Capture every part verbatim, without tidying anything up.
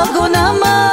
blago nama.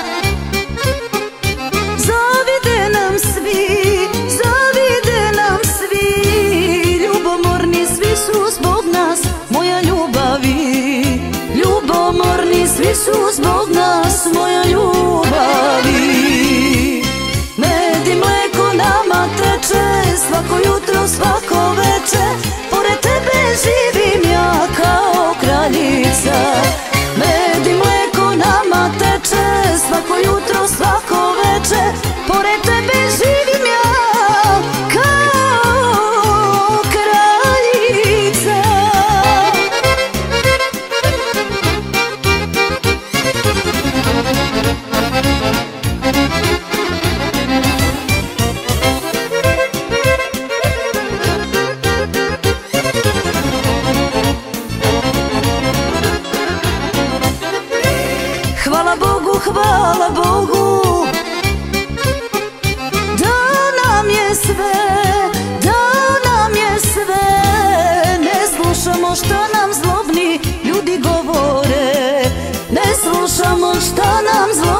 Zavide nam svi, zavide nam svi, ljubomorni svi su zbog nas, moja ljubavi. Ljubomorni svi su zbog nas, moja ljubavi. Med i mleko nama teče, svako jutro, svako veče, pored tebe živim ja kao kraljica. Med i mleko nama teče, svako jutro, svako veče, pored tebe živim ja kao kraljica. Hvala Bogu, hvala Bogu, dao nam je sve, dao nam je sve. Ne slušamo šta nam zlobni ljudi govore, ne slušamo šta nam zlobni